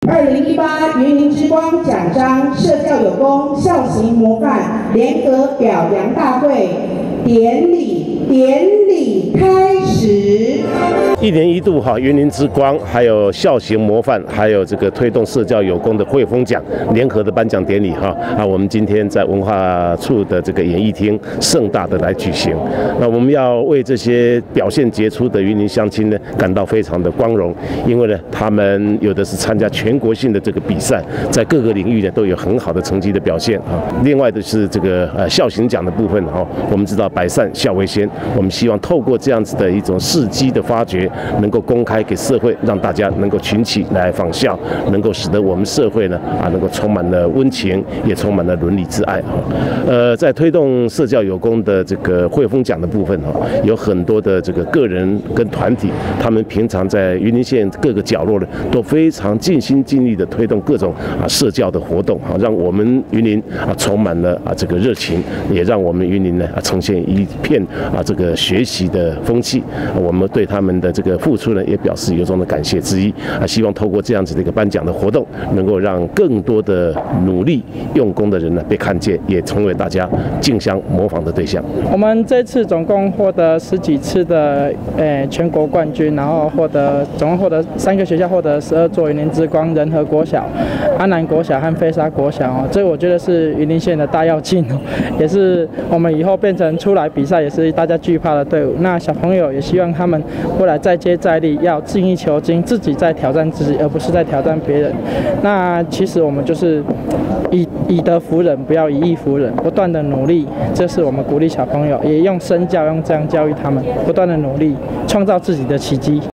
2018云林之光奖章社教有功孝行模范联合表扬大会典礼开始。 1年1度云林之光，还有孝行模范，还有这个推动社教有功的汇丰奖联合的颁奖典礼我们今天在文化处的这个演艺厅盛大的来举行。那我们要为这些表现杰出的云林乡亲呢感到非常的光荣，因为呢他们有的是参加全国性的这个比赛，在各个领域呢都有很好的成绩的表现另外的是这个孝行奖的部分我们知道百善孝为先，我们希望透过这样子的一种事迹的发掘，能够公开给社会，让大家能够群起来仿效，能够使得我们社会呢能够充满了温情，也充满了伦理之爱在推动社教有功的这个汇丰奖的部分有很多的这个个人跟团体，他们平常在云林县各个角落呢都非常尽心尽力的推动各种社教的活动让我们云林充满了这个热情，也让我们云林呢呈现一片这个学习的风气。我们对他们的这个付出呢也表示由衷的感谢之一希望透过这样子的一个颁奖的活动，能够让更多的努力用功的人呢被看见，也成为大家竞相模仿的对象。 我们这次总共获得10几次的全国冠军，然后总共获得3个学校获得12座云林之光，仁和国小、安南国小和飞沙国小这我觉得是云林县的大跃进也是我们以后变成出来比赛也是大家惧怕的队伍。那小朋友也希望他们未来再接再厉，要精益求精，自己在挑战自己，而不是在挑战别人。那其实我们就是以德服人，不要以义服人，不断的努力，这是我们鼓励小朋友，也用身教，用这样教育他们，不断的努力，创造自己的奇迹。